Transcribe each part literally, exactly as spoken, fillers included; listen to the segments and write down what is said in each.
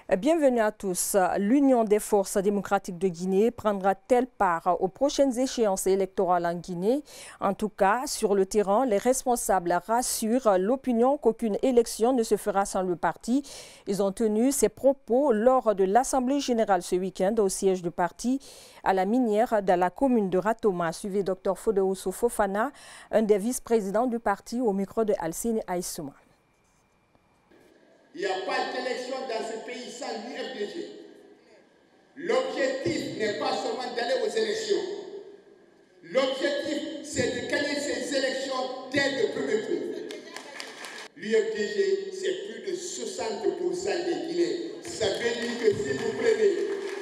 Bienvenue à tous. L'Union des forces démocratiques de Guinée prendra-t-elle part aux prochaines échéances électorales en Guinée? En tout cas, sur le terrain, les responsables rassurent l'opinion qu'aucune élection ne se fera sans le parti. Ils ont tenu ces propos lors de l'Assemblée générale ce week-end au siège du parti à la minière de la commune de Ratoma. Suivez Dr Fodéousso Fofana, un des vice-présidents du parti, au micro de Alcine Aïssouma. Il n'y a pas d'élection dans ce pays sans l'U F D G. L'objectif n'est pas seulement d'aller aux élections. L'objectif, c'est de gagner ces élections dès le premier tour. L'U F D G, c'est plus de soixante pour cent des Guinéens. Ça veut dire que si vous prenez,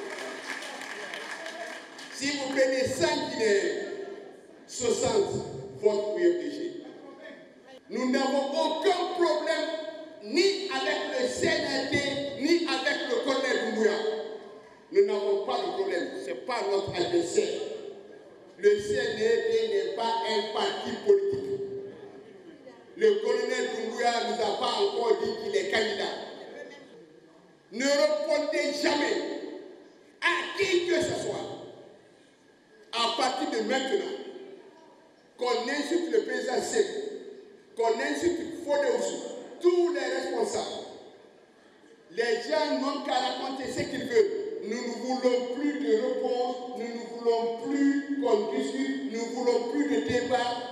si vous prenez cent Guinéens, soixante votent U F D G. Nous n'avons aucun problème ni avec le C N R D, ni avec le colonel Doumbouya. Nous n'avons pas de problème, ce n'est pas notre adversaire. Le C N R D n'est pas un parti politique. Le colonel Doumbouya ne nous a pas encore dit qu'il est candidat. Ne répondez jamais à qui que ce soit. À partir de maintenant, qu'on insulte le président Seck, qu'on insulte Fodéousso, tous les responsables, les gens n'ont qu'à raconter ce qu'ils veulent. Nous ne voulons plus de réponse, nous ne voulons plus qu'on discute, nous ne voulons plus de débat,